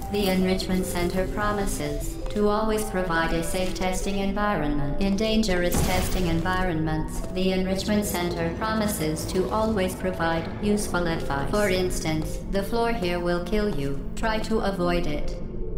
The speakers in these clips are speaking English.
The Enrichment Center promises to always provide a safe testing environment in dangerous testing environments. The Enrichment Center promises to always provide useful advice. For instance, the floor here will kill you. Try to avoid it.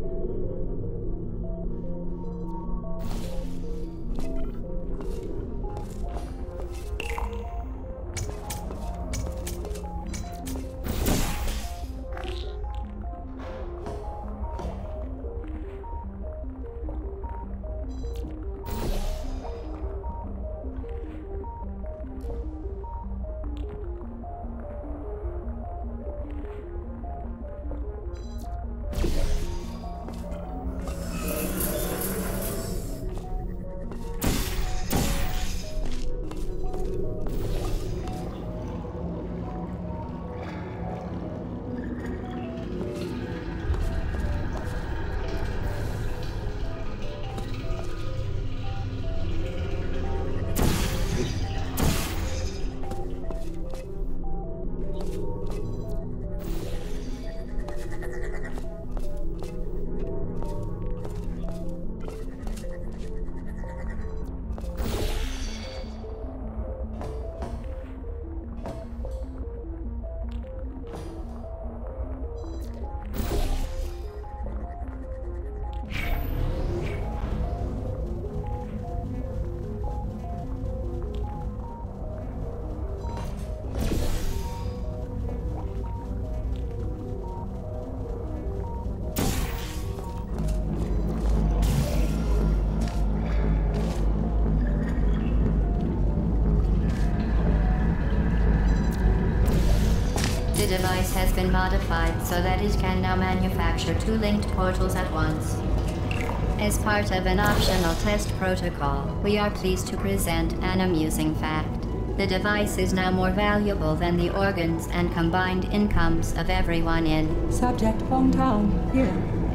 The device has been modified so that it can now manufacture 2 linked portals at once. As part of an optional test protocol, we are pleased to present an amusing fact. The device is now more valuable than the organs and combined incomes of everyone in Subject hometown, here.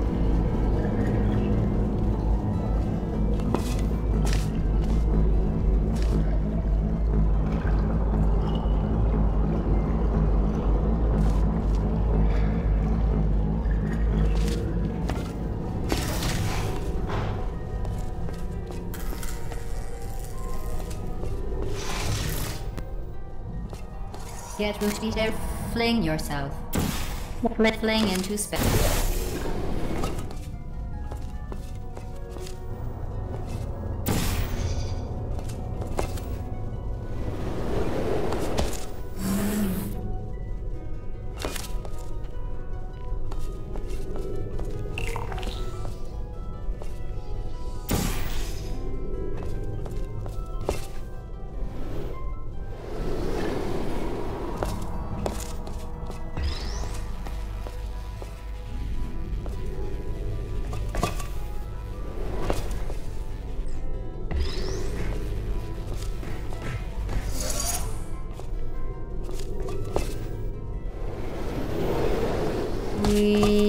Get rooted there, fling yourself. Fling into space. We